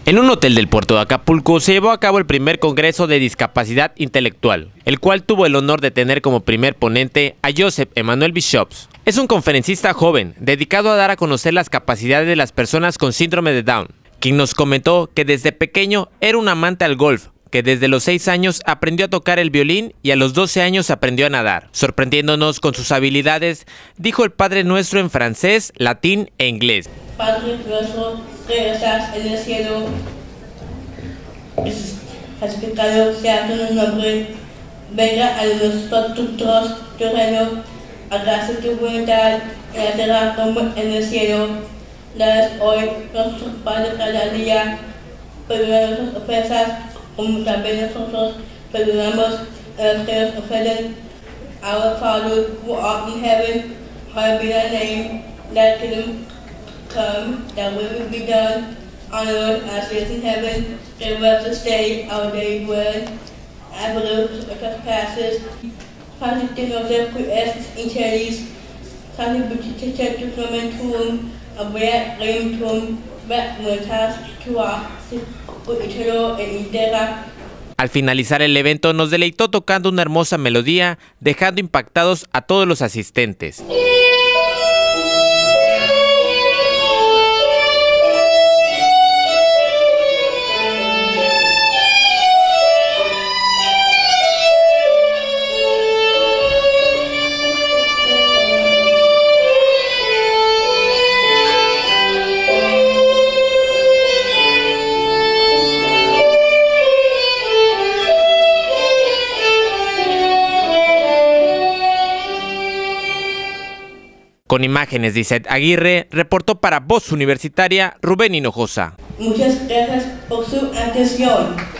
En un hotel del puerto de Acapulco se llevó a cabo el primer Congreso de Discapacidad Intelectual, el cual tuvo el honor de tener como primer ponente a Joseph Emmanuel Bishops. Es un conferencista joven, dedicado a dar a conocer las capacidades de las personas con síndrome de Down, quien nos comentó que desde pequeño era un amante al golf, que desde los 6 años aprendió a tocar el violín y a los 12 años aprendió a nadar. Sorprendiéndonos con sus habilidades, dijo el Padre Nuestro en francés, latín e inglés. Padre nuestro que estás en el cielo, santificado sea tu nombre, venga a nosotros tu reino, hágase tu voluntad en la tierra como en el cielo. Danos hoy nuestro pan de cada día, perdona nuestras ofensas, como también nosotros perdonamos a los que nos ofenden. Our Father who art in heaven, hallowed be thy name, thy kingdom come, thy will be done on earth as it is in heaven. Give us this day our daily bread, and forgive us our trespasses, as nos interilis, Al finalizar el evento nos deleitó tocando una hermosa melodía, dejando impactados a todos los asistentes. Con imágenes de Isaac Aguirre, reportó para Voz Universitaria Rubén Hinojosa. Muchas gracias por su atención.